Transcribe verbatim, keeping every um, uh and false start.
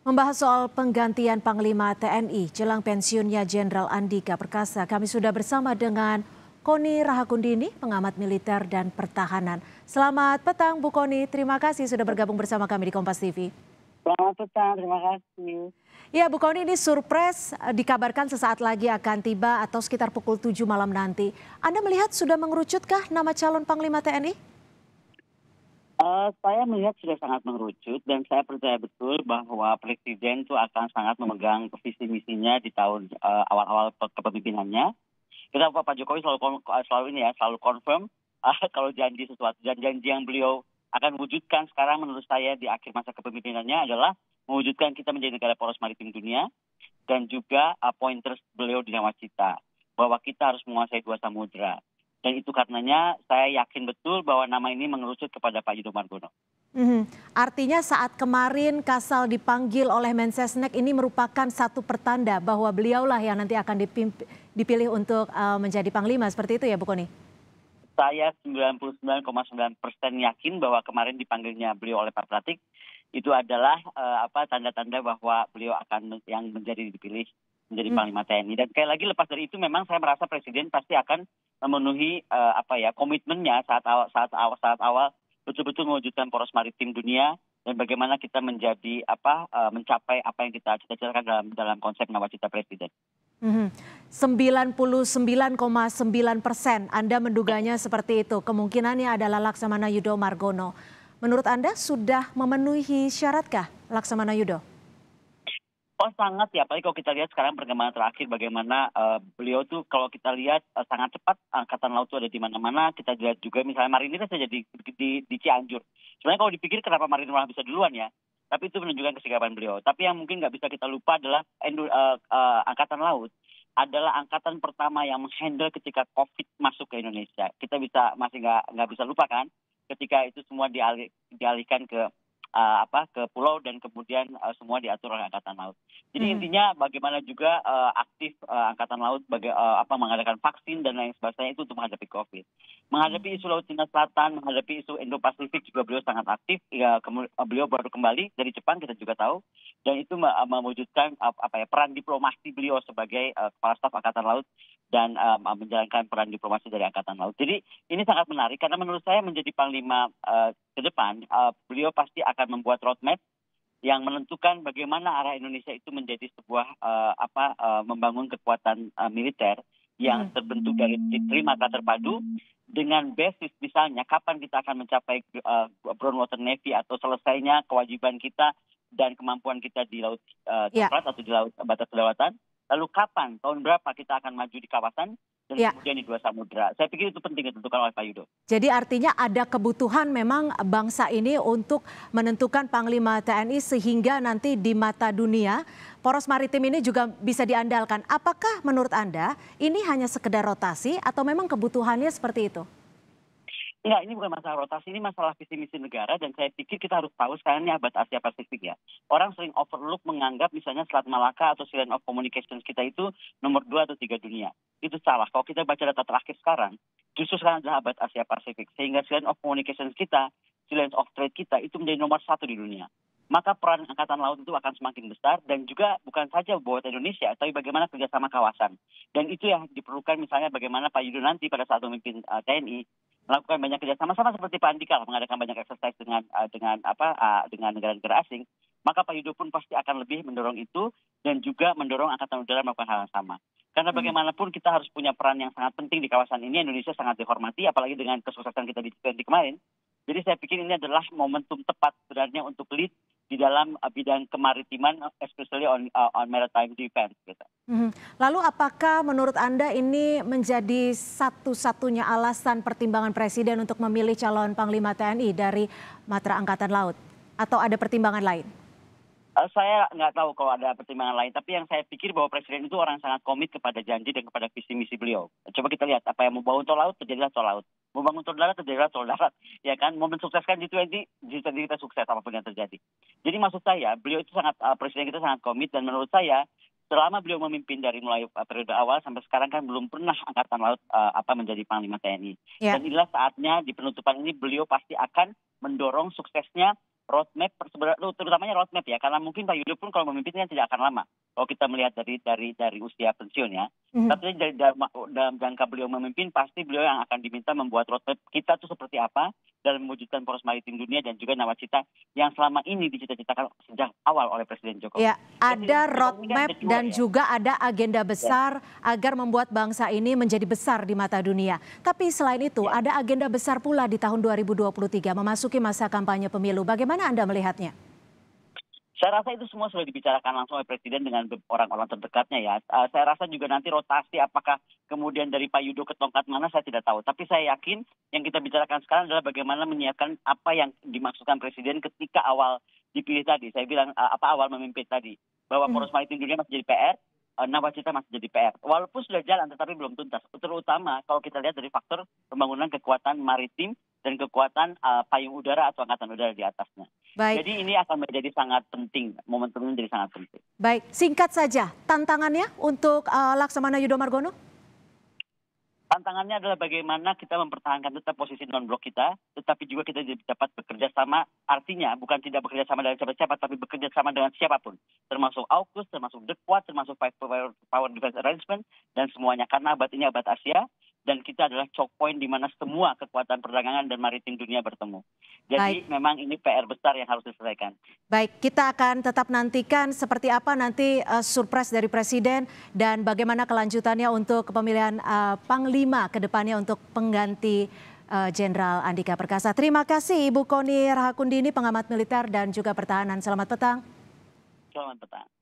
Membahas soal penggantian Panglima T N I jelang pensiunnya Jenderal Andika Perkasa, kami sudah bersama dengan Koni Rahakundini, pengamat militer dan pertahanan. Selamat petang Bu Koni, terima kasih sudah bergabung bersama kami di Kompas T V. Selamat petang, terima kasih. Ya Bu Koni, ini surprise dikabarkan sesaat lagi akan tiba atau sekitar pukul tujuh malam nanti. Anda melihat sudah mengerucutkah nama calon Panglima T N I? Uh, saya melihat sudah sangat mengerucut dan saya percaya betul bahwa Presiden itu akan sangat memegang visi misinya di tahun uh, awal-awal kepemimpinannya. Kita Pak Jokowi selalu selalu ini ya selalu confirm uh, kalau janji sesuatu dan janji yang beliau akan wujudkan sekarang menurut saya di akhir masa kepemimpinannya adalah mewujudkan kita menjadi negara poros maritim dunia dan juga uh, pointers beliau di nawacita bahwa kita harus menguasai dua samudera. Dan itu karenanya saya yakin betul bahwa nama ini mengerucut kepada Pak Yudho Margono. Hmm, artinya saat kemarin Kasal dipanggil oleh Mensesnek ini merupakan satu pertanda bahwa beliaulah yang nanti akan dipilih untuk uh, menjadi Panglima, seperti itu ya Bu Koni? Saya sembilan puluh sembilan koma sembilan persen yakin bahwa kemarin dipanggilnya beliau oleh Pak Pratik itu adalah uh, apa tanda-tanda bahwa beliau akan yang menjadi dipilih menjadi hmm. Panglima T N I. Dan sekali lagi lepas dari itu memang saya merasa Presiden pasti akan memenuhi uh, apa ya komitmennya saat awal saat awal saat awal betul-betul mewujudkan poros maritim dunia dan bagaimana kita menjadi apa uh, mencapai apa yang kita cita-citakan dalam dalam konsep nawacita Presiden. Hmm. sembilan puluh sembilan koma sembilan persen Anda menduganya seperti itu. Kemungkinannya adalah Laksamana Yudho Margono. Menurut Anda sudah memenuhi syaratkah Laksamana Yudho? Oh sangat ya, apalagi kalau kita lihat sekarang perkembangan terakhir bagaimana uh, beliau tuh kalau kita lihat uh, sangat cepat angkatan laut tuh ada di mana-mana. Kita lihat juga misalnya Marinir saja di, di, di Cianjur. Sebenarnya kalau dipikir kenapa Marinir malah bisa duluan ya, tapi itu menunjukkan kesigapan beliau. Tapi yang mungkin nggak bisa kita lupa adalah endu, uh, uh, angkatan laut adalah angkatan pertama yang menghandle ketika COVID masuk ke Indonesia. Kita bisa masih nggak nggak bisa lupakan ketika itu semua dialih, dialihkan ke Uh, apa ke pulau dan kemudian uh, semua diatur oleh angkatan laut. Jadi hmm. intinya bagaimana juga uh, aktif uh, angkatan laut baga, uh, apa mengadakan vaksin dan lain sebagainya itu untuk menghadapi COVID. Menghadapi hmm. isu Laut Cina Selatan, menghadapi isu Indo-Pasifik juga beliau sangat aktif. Ya, kemu- beliau baru kembali dari Jepang kita juga tahu dan itu uh, mewujudkan uh, apa ya peran diplomasi beliau sebagai uh, kepala staf angkatan laut dan uh, menjalankan peran diplomasi dari angkatan laut. Jadi ini sangat menarik karena menurut saya menjadi panglima uh, ke depan uh, beliau pasti akan membuat roadmap yang menentukan bagaimana arah Indonesia itu menjadi sebuah uh, apa uh, membangun kekuatan uh, militer yang terbentuk dari tri matra terpadu dengan basis misalnya kapan kita akan mencapai uh, Brown Water Navy atau selesainya kewajiban kita dan kemampuan kita di laut uh, coklat yeah. atau di laut batas kedaulatan. Lalu kapan, tahun berapa kita akan maju di kawasan dan ya. kemudian di dua samudera. Saya pikir itu penting ditentukan oleh Pak Yudho. Jadi artinya ada kebutuhan memang bangsa ini untuk menentukan Panglima T N I sehingga nanti di mata dunia poros maritim ini juga bisa diandalkan. Apakah menurut Anda ini hanya sekedar rotasi atau memang kebutuhannya seperti itu? Enggak, ini bukan masalah rotasi, ini masalah visi misi negara dan saya pikir kita harus tahu sekarang ini abad Asia Pasifik ya. Orang sering overlook menganggap misalnya Selat Malaka atau Silent of Communications kita itu nomor dua atau tiga dunia. Itu salah. Kalau kita baca data terakhir sekarang, justru sekarang adalah abad Asia Pasifik. Sehingga Silent of Communications kita, Silent of Trade kita itu menjadi nomor satu di dunia. Maka peran Angkatan Laut itu akan semakin besar dan juga bukan saja buat Indonesia, tapi bagaimana kerjasama kawasan. Dan itu yang diperlukan misalnya bagaimana Pak Yudho nanti pada saat memimpin uh, T N I melakukan banyak kerjasama sama seperti Pak Andika mengadakan banyak exercise dengan uh, dengan apa uh, dengan negara-negara asing, maka Pak Yudho pun pasti akan lebih mendorong itu dan juga mendorong Angkatan Udara melakukan hal yang sama. Karena hmm. bagaimanapun kita harus punya peran yang sangat penting di kawasan ini. Indonesia sangat dihormati apalagi dengan kesuksesan kita di G dua puluh kemarin. Jadi saya pikir ini adalah momentum tepat sebenarnya untuk lead di dalam uh, bidang kemaritiman, especially on uh, on maritime defense. Gitu. Hmm. Lalu apakah menurut Anda ini menjadi satu-satunya alasan pertimbangan Presiden untuk memilih calon Panglima T N I dari Matra Angkatan Laut? Atau ada pertimbangan lain? Uh, saya nggak tahu kalau ada pertimbangan lain, tapi yang saya pikir bahwa Presiden itu orang sangat komit kepada janji dan kepada visi misi beliau. Coba kita lihat apa yang mau bangun tol laut, terjadilah tol laut. Mau bangun tol darat, terjadilah tol darat. Ya kan, mau mensukseskan G dua puluh, G dua puluh kita sukses apapun yang terjadi. Jadi maksud saya, beliau itu sangat, uh, Presiden kita sangat komit dan menurut saya, selama beliau memimpin dari mulai uh, periode awal sampai sekarang kan belum pernah Angkatan Laut uh, apa menjadi Panglima T N I. Ya. Dan inilah saatnya di penutupan ini beliau pasti akan mendorong suksesnya roadmap, terutamanya roadmap ya, karena mungkin Pak Yudo pun kalau memimpin kan tidak akan lama. Kalau kita melihat dari dari dari usia pensiun ya, Mhm. tapi dari, dalam, dalam jangka beliau memimpin pasti beliau yang akan diminta membuat roadmap kita tuh seperti apa dalam mewujudkan poros maritim dunia dan juga nawacita yang selama ini dicita-citakan sejak awal oleh Presiden Jokowi. Ya, Jadi, ada ini kan roadmap ada dua dan ya. juga ada agenda besar agar membuat bangsa ini menjadi besar di mata dunia. Tapi selain itu, Ya. ada agenda besar pula di tahun dua ribu dua puluh tiga memasuki masa kampanye pemilu. Bagaimana Anda melihatnya? Saya rasa itu semua sudah dibicarakan langsung oleh Presiden dengan orang-orang terdekatnya ya. Uh, saya rasa juga nanti rotasi apakah kemudian dari Pak Yudo ke tongkat mana saya tidak tahu. Tapi saya yakin yang kita bicarakan sekarang adalah bagaimana menyiapkan apa yang dimaksudkan Presiden ketika awal dipilih tadi. Saya bilang uh, apa awal memimpin tadi. Bahwa poros maritim dunia masih jadi P R, uh, nawacita masih jadi P R. Walaupun sudah jalan tetapi belum tuntas. Terutama kalau kita lihat dari faktor pembangunan kekuatan maritim dan kekuatan uh, payung udara atau angkatan udara di atasnya. Baik. Jadi ini akan menjadi sangat penting, momentum ini menjadi sangat penting. Baik, singkat saja tantangannya untuk uh, Laksamana Yudho Margono? Tantangannya adalah bagaimana kita mempertahankan tetap posisi non-blok kita, tetapi juga kita dapat bekerja sama, artinya bukan tidak bekerja sama dengan siapa-siapa, tapi bekerja sama dengan siapapun. Termasuk AUKUS, termasuk The Quad, termasuk Power, Power Defense Arrangement, dan semuanya. Karena abad ini abad Asia, dan kita adalah choke point di mana semua kekuatan perdagangan dan maritim dunia bertemu. Jadi Baik. memang ini P R besar yang harus diselesaikan. Baik, kita akan tetap nantikan seperti apa nanti uh, surprise dari Presiden dan bagaimana kelanjutannya untuk kepemilihan uh, Panglima ke depannya untuk pengganti Jenderal uh, Andika Perkasa. Terima kasih Ibu Koni Rahakundini, pengamat militer dan juga pertahanan. Selamat petang. Selamat petang.